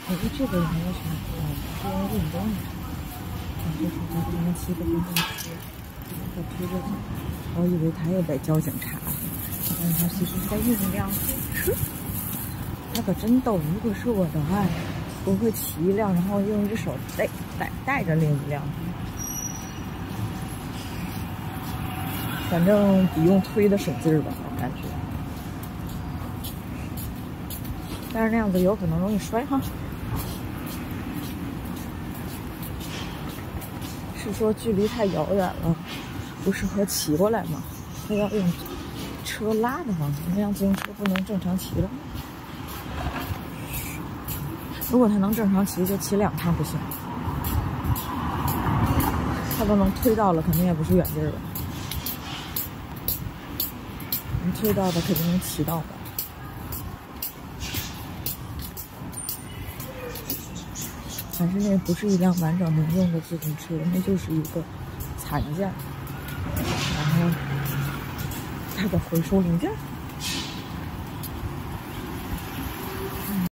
我觉得这个也没有什么不好的，是因为运动的。就是在这边骑个电动车，在推着走。我以为他也在叫警察，但是他其实是在运一辆车。他可真逗！如果是我的话，我会骑一辆，然后用一只手带着另一辆。反正比用推的省劲儿吧，我感觉。但是那样子有可能容易摔哈。是说距离太遥远了，不适合骑过来嘛？他要用车拉的话，那辆自行车不能正常骑了。如果他能正常骑，就骑2趟不行。他都能推到了，肯定也不是远劲儿了。能推到的肯定能骑到的。但是那不是一辆完整能用的自行车，那就是一个残件，然后它的回收零件。